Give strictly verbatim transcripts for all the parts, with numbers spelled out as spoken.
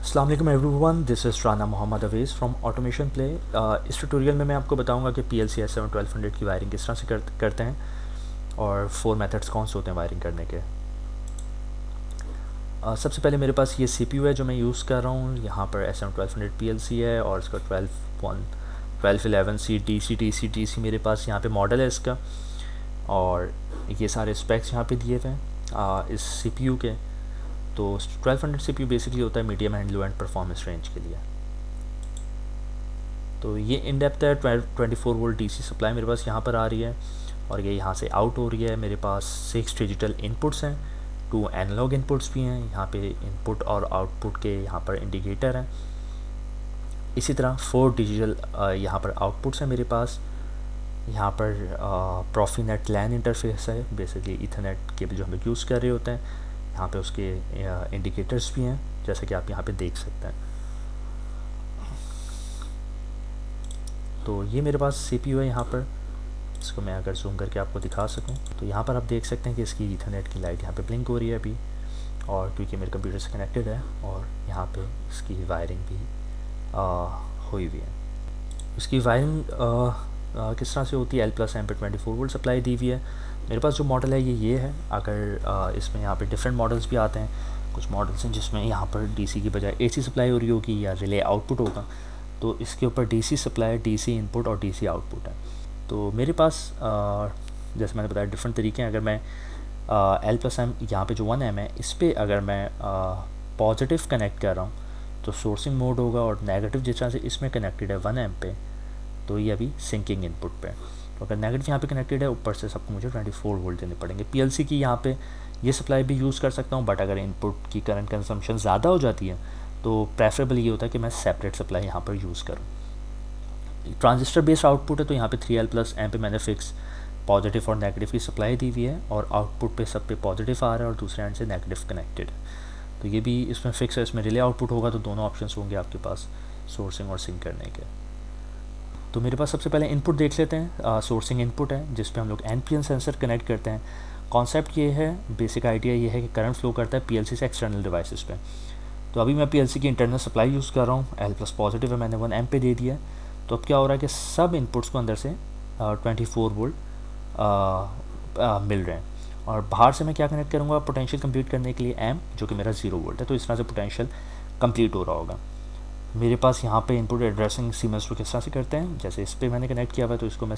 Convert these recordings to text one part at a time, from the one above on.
अस्सलाम वालेकुम everyone, this is Rana Mohammad Awez from automation play. इस ट्यूटोरियल में मैं आपको बताऊंगा कि P L C S seven twelve hundred की वायरिंग किस तरह से कर, करते हैं और फोर मेथड्स कौन से होते हैं वायरिंग करने के। uh, सबसे पहले मेरे पास ये सी पी यू है जो मैं यूज़ कर रहा हूँ। यहाँ पर S seven twelve hundred P L C है और इसका twelve one twelve eleven C D C T C T C मेरे पास यहाँ पे मॉडल है इसका, और ये सारे स्पेक्स यहाँ पे दिए हुए हैं uh, इस सी पी यू के। तो twelve hundred C P U basically होता है medium end low end performance range के लिए। तो ये इन डेप्थ है, twenty four volt D C supply मेरे पास यहाँ पर आ रही है और ये यहाँ से आउट हो रही है। मेरे पास सिक्स डिजिटल इनपुट्स हैं, टू एनालॉग इनपुट्स भी हैं। यहाँ पे इनपुट और आउटपुट के यहाँ पर इंडिकेटर हैं। इसी तरह फोर डिजिटल यहाँ पर आउटपुट्स हैं मेरे पास। यहाँ पर प्रॉफीनेट लैन इंटरफेस है, बेसिकली इथरनेट केबल जो हम लोग यूज़ कर रहे होते हैं। यहाँ पे उसके इंडिकेटर्स भी हैं जैसे कि आप यहाँ पे देख सकते हैं। तो ये मेरे पास सीपीयू है यहाँ पर, इसको मैं अगर जूम करके आपको दिखा सकूँ तो यहाँ पर आप देख सकते हैं कि इसकी ईथरनेट की लाइट यहाँ पे ब्लिंक हो रही है अभी, और क्योंकि मेरे कंप्यूटर से कनेक्टेड है और यहाँ पे इसकी वायरिंग भी आ, हुई हुई है। इसकी वायरिंग आ, आ, किस तरह से होती है, एल प्लस एम पे ट्वेंटी फोर वोल्ट सप्लाई दी हुई है। मेरे पास जो मॉडल है ये ये है। अगर आ, इसमें यहाँ पे डिफरेंट मॉडल्स भी आते हैं, कुछ मॉडल्स हैं जिसमें यहाँ पर डीसी की बजाय एसी सप्लाई हो रही होगी या रिले आउटपुट होगा। तो इसके ऊपर डीसी सप्लाई, डीसी इनपुट और डीसी आउटपुट है। तो मेरे पास आ, जैसे मैंने बताया डिफरेंट तरीके हैं। अगर मैं एल प्लस एम यहाँ पर जो वन एम है इस पर अगर मैं पॉजिटिव कनेक्ट कर रहा हूँ तो सोर्सिंग मोड होगा, और नेगेटिव जिस तरह से इसमें कनेक्टेड है वन एम पे तो ये अभी सिंकिंग इनपुट पे। तो अगर नेगेटिव यहाँ पे कनेक्टेड है, ऊपर से सबको मुझे ट्वेंटी फोर वोल्ट देने पड़ेंगे। पीएलसी की यहाँ पे ये सप्लाई भी यूज़ कर सकता हूँ, बट अगर इनपुट की करंट कंजम्पशन ज़्यादा हो जाती है तो प्रेफरेबल ये होता है कि मैं सेपरेट सप्लाई यहाँ पर यूज़ करूँ। ट्रांजिस्टर बेस्ड आउटपुट है तो यहाँ पे थ्री एल प्लस एम पे मैंने फिक्स पॉजिटिव और नेगेटिव की सप्लाई दी हुई है, और आउटपुट पे सब पे पॉजिटिव आ रहा है और दूसरे एंड से नेगेटिव कनेक्टेड है। तो ये भी इसमें फिक्स है। इसमें रिले आउटपुट होगा तो दोनों ऑप्शन होंगे आपके पास सोर्सिंग और सिंक करने के। तो मेरे पास सबसे पहले इनपुट देख लेते हैं। सोर्सिंग इनपुट है जिस पे हम लोग N P N sensor connect करते हैं। कॉन्सेप्ट ये है, बेसिक आइडिया ये है कि करंट फ्लो करता है पीएलसी से एक्सटर्नल डिवाइसेस पे। तो अभी मैं पीएलसी की इंटरनल सप्लाई यूज़ कर रहा हूँ, एल प्लस पॉजिटिव है, मैंने वन एम पे दे दिया। तो अब क्या हो रहा है कि सब इनपुट्स को अंदर से ट्वेंटी फोर वोल्ट मिल रहे हैं, और बाहर से मैं क्या कनेक्ट करूँगा पोटेंशियल कंप्लीट करने के लिए एम, जो कि मेरा जीरो वोल्ट है। तो इस तरह से पोटेंशियल कंप्लीट हो रहा होगा। मेरे पास यहाँ पे इनपुट एड्रेसिंग सीमेंस को किस तरह से करते हैं, जैसे इस पर मैंने कनेक्ट किया हुआ है तो इसको मैं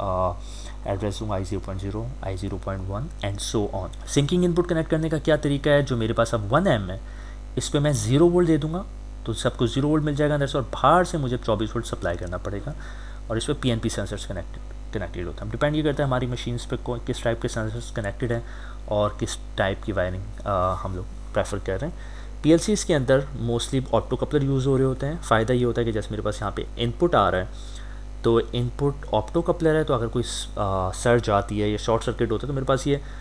सिर्फ एड्रेस दूँगा I zero point zero, I zero point one and so on. Sinking input connect करने का क्या तरीका है, जो मेरे पास अब वन एम है इस पर मैं ज़ीरो वोल्ट दे दूँगा तो सबको ज़ीरो वोल्ट मिल जाएगा अंदर से, और बाहर से मुझे चौबीस वोल्ट सप्लाई करना पड़ेगा, और इस पर P N P sensors connected connected होता है। डिपेंड ये करता है हमारी मशीन्स पे किस टाइप के सेंसर्स कनेक्टेड हैं और किस टाइप की वायरिंग हम लोग प्रेफर कर रहे हैं। पीएलसीज़ के अंदर मोस्टली ऑप्टो कपलर यूज़ हो रहे होते हैं। फ़ायदा ये होता है कि जैसे मेरे पास यहाँ पे इनपुट आ रहा है तो इनपुट ऑप्टो कपलर है, तो अगर कोई सर्ज आती है या शॉर्ट सर्किट होता है तो मेरे पास ये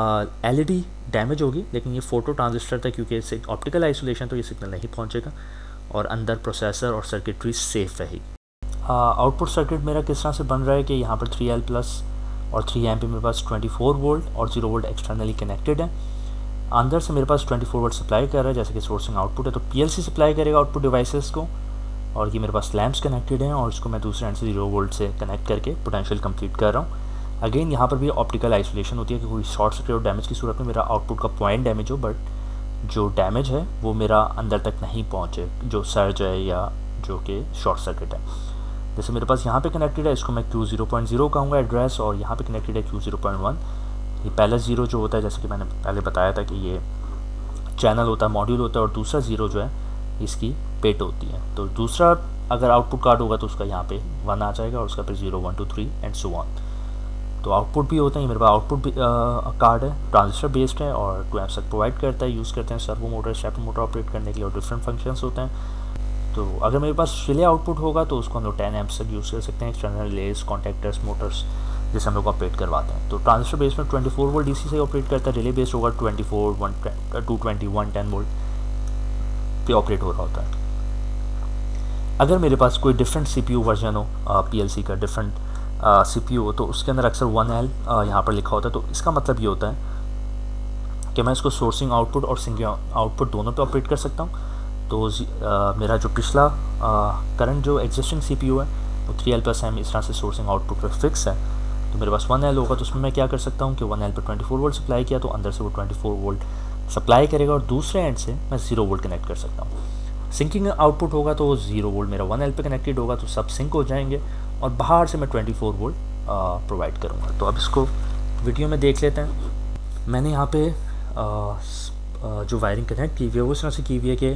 एलईडी डैमेज होगी, लेकिन ये फोटो ट्रांजिस्टर था क्योंकि इससे ऑप्टिकल आइसोलेशन तो ये सिग्नल नहीं पहुँचेगा और अंदर प्रोसेसर और सर्किटरी सेफ रहेगी। आउटपुट सर्किट मेरा किस तरह से बन रहा है कि यहाँ पर थ्री एल प्लस और थ्री एम पे मेरे पास ट्वेंटी फोर वोल्ट और जीरो वोल्ट एक्सटर्नली कनेक्टेड है। अंदर से मेरे पास ट्वेंटी फोर वोल्ट सप्लाई कर रहा है, जैसे कि सोर्सिंग आउटपुट है तो पीएलसी सप्लाई करेगा आउटपुट डिवाइसेस को, और ये मेरे पास लैंप्स कनेक्टेड हैं और इसको मैं दूसरे एंड से जीरो वोल्ट से कनेक्ट करके पोटेंशियल कंप्लीट कर रहा हूँ। अगेन यहाँ पर भी ऑप्टिकल आइसोलेशन होती है कि कोई शॉर्ट सर्किट और डैमेज की सूरत में मेरा आउटपुट का पॉइंट डैमेज हो, बट जो डैमेज है वो मेरा अंदर तक नहीं पहुँचे, जो सर्ज है या जो कि शॉर्ट सर्किट है। जैसे मेरे पास यहाँ पे कनेक्टेड है, इसको मैं क्यू ज़ीरो पॉइंट ज़ीरो कहूँगा एड्रेस, और यहाँ पे कनेक्टेड है क्यू ज़ीरो पॉइंट वन। ये पहला ज़ीरो जो होता है, जैसे कि मैंने पहले बताया था कि ये चैनल होता है, मॉड्यूल होता है, और दूसरा ज़ीरो जो है इसकी पेट होती है। तो दूसरा अगर आउटपुट कार्ड होगा तो उसका यहाँ पे वन आ जाएगा और उसका फिर zero one two three and so on. तो आउटपुट भी होता है, मेरे पास आउटपुट भी कार्ड है, ट्रांजिस्टर बेस्ड है और टू एम्प्स तक प्रोवाइड करता है। यूज़ करते हैं servo motor, stepper motor operate करने के लिए, और डिफरेंट फंक्शंस होते हैं। तो अगर मेरे पास रिले आउटपुट होगा तो उसको हम लोग टेन एम्प्स तक यूज़ कर सकते हैं। एक्सटर्नल रिलेज, कॉन्टैक्टर्स, मोटर्स जिसे हम लोग ऑपरेट करवाते हैं। तो ट्रांजिस्टर बेस में ट्वेंटी फोर वोल्ट डीसी से ऑपरेट करता है, रिले बेस्ड होगा twenty four, one two twenty, one ten volt पे ऑपरेट हो रहा होता है। अगर मेरे पास कोई डिफरेंट सीपीयू वर्जन हो, पीएलसी का डिफरेंट सीपीयू हो, तो उसके अंदर अक्सर वन एल यहाँ पर लिखा होता है। तो इसका मतलब ये होता है कि मैं इसको सोर्सिंग आउटपुट और सिंकिंग आउटपुट दोनों पे ऑपरेट कर सकता हूँ। तो आ, मेरा जो पिछला करंट जो एग्जिस्टिंग सीपीयू है वो थ्री एल प्लस एम इस तरह से सोर्सिंग आउटपुट पर फिक्स है। तो मेरे पास वन एल होगा, तो उसमें मैं क्या कर सकता हूँ कि वन एल पर ट्वेंटी फोर वोल्ट सप्लाई किया तो अंदर से वो ट्वेंटी फोर वोल्ट सप्लाई करेगा, और दूसरे एंड से मैं ज़ीरो वोल्ट कनेक्ट कर सकता हूँ। सिंकिंग आउटपुट होगा तो वो ज़ीरो वोल्ट मेरा वन एल पे कनेक्टेड होगा, तो सब सिंक हो जाएंगे, और बाहर से मैं ट्वेंटी फोर वोल्ट प्रोवाइड करूँगा। तो अब इसको वीडियो में देख लेते हैं। मैंने यहाँ पे आ, आ, जो वायरिंग कनेक्ट की हुई है वो इस तरह से की हुई है कि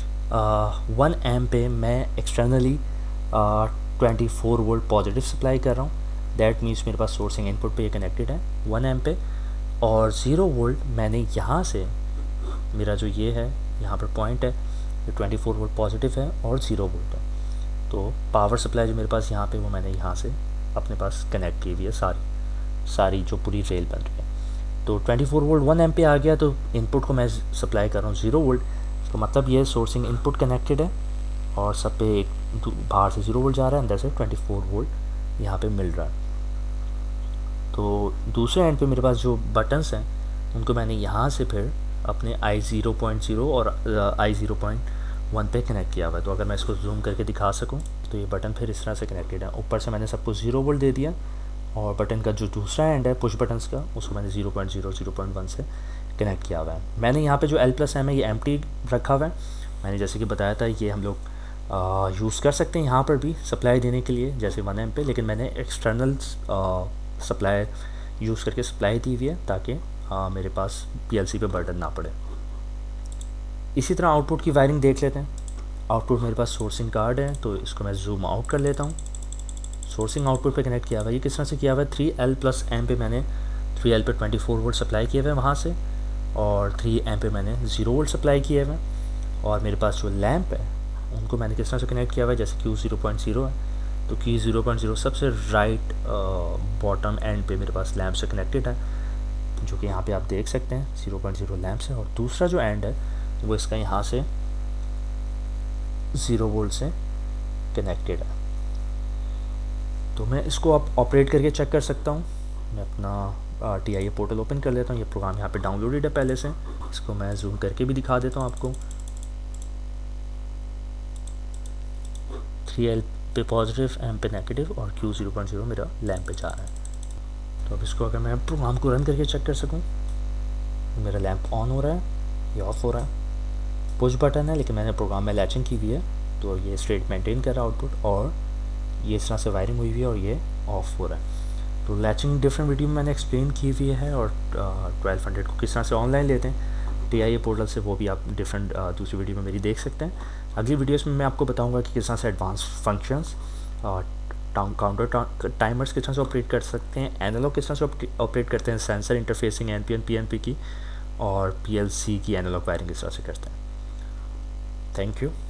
वन एम पे मैं externally twenty four volt positive supply कर रहा हूँ। दैट मीन्स मेरे पास सोर्सिंग इनपुट पे ये कनेक्टेड है वन एम पे, और ज़ीरो वोल्ट मैंने यहाँ से, मेरा जो ये है यहाँ पर पॉइंट है, ये ट्वेंटी फोर वोल्ट पॉजिटिव है और ज़ीरो वोल्ट है। तो पावर सप्लाई जो मेरे पास यहाँ पे वो मैंने यहाँ से अपने पास कनेक्ट की हुई है, सारी सारी जो पूरी रेल बन रही है। तो twenty four volt one M पे आ गया, तो इनपुट को मैं सप्लाई कर रहा हूँ ज़ीरो वोल्ट। तो मतलब ये सोर्सिंग इनपुट कनेक्टेड है और सब पे एक बाहर से ज़ीरो वोल्ट जा रहा है, अंदर से ट्वेंटी फोर वोल्ट यहाँ पे मिल रहा है। तो दूसरे एंड पे मेरे पास जो बटन्स हैं उनको मैंने यहाँ से फिर अपने आई ज़ीरो पॉइंट ज़ीरो और आई ज़ीरो पॉइंट वन पे कनेक्ट किया हुआ है। तो अगर मैं इसको जूम करके दिखा सकूँ तो ये बटन फिर इस तरह से कनेक्टेड है। ऊपर से मैंने सबको ज़ीरो वोल्ट दे दिया, और बटन का जो दूसरा एंड है पुश बटन्स का उसको मैंने zero point zero zero point one से कनेक्ट किया हुआ है। मैंने यहाँ पे जो एल प्लस एम है ये एम्प्टी रखा हुआ है। मैंने जैसे कि बताया था ये हम लोग यूज़ कर सकते हैं यहाँ पर भी सप्लाई देने के लिए जैसे वन एम पे, लेकिन मैंने एक्सटर्नल सप्लाई यूज़ करके सप्लाई दी हुई है ताकि आ, मेरे पास पीएलसी पे बर्डन ना पड़े। इसी तरह आउटपुट की वायरिंग देख लेते हैं। आउटपुट मेरे पास सोर्सिंग कार्ड है, तो इसको मैं जूम आउट कर लेता हूँ। सोर्सिंग आउटपुट पे कनेक्ट किया हुआ है, ये किस तरह से किया हुआ है, थ्री एल प्लस एम पे मैंने थ्री एल पे ट्वेंटी फोर वोल्ट सप्लाई किए हुए हैं वहाँ से, और थ्री एम पे मैंने ज़ीरो वोल्ट सप्लाई किए हुए हैं। और मेरे पास जो लैंप है उनको मैंने किस तरह से कनेक्ट किया हुआ है, जैसे क्यू ज़ीरो पॉइंट ज़ीरो है तो क्यू ज़ीरो पॉइंट ज़ीरो सबसे राइट बॉटम एंड पे मेरे पास लैंप से कनेक्टेड है, जो कि यहाँ पे आप देख सकते हैं ज़ीरो पॉइंट ज़ीरो लैंप से। और दूसरा जो एंड है वो इसका यहाँ से ज़ीरो वोल्ट से कनेक्टेड है। तो मैं इसको आप ऑपरेट करके चेक कर सकता हूँ। मैं अपना T I A portal open कर लेता हूँ। ये प्रोग्राम यहाँ पे डाउनलोडेड है पहले से, इसको मैं जूम करके भी दिखा देता हूँ आपको। थ्री एल पे पॉजिटिव, एम पे नेगेटिव और क्यू ज़ीरो पॉइंट ज़ीरो मेरा लैंप पे जा रहा है। तो अब इसको अगर मैं प्रोग्राम को रन करके चेक कर सकूँ, मेरा लैंप ऑन हो रहा है, ये ऑफ हो रहा है। पुश बटन है लेकिन मैंने प्रोग्राम में लैचिंग की हुई है, तो ये स्ट्रेट मेंटेन कर रहा है आउटपुट, और ये इस तरह से वायरिंग हुई हुई है और ये ऑफ हो रहा है। तो लैचिंग डिफरेंट वीडियो में मैंने एक्सप्लेन की हुई है, और ट्वेल्व हंड्रेड को किस तरह से ऑनलाइन लेते हैं टी आई ए पोर्टल से, वो भी आप डिफरेंट दूसरी वीडियो में मेरी देख सकते हैं। अगली वीडियोस में मैं आपको बताऊंगा कि किस तरह से एडवांस फंक्शंस और काउंटर टाइमर्स किस तरह से ऑपरेट कर सकते हैं, एनालॉग किस तरह से ऑपरेट करते हैं, sensor interfacing N P N P N P की, और पी एल सी की एनालॉग वायरिंग किस तरह से करते हैं। Thank you.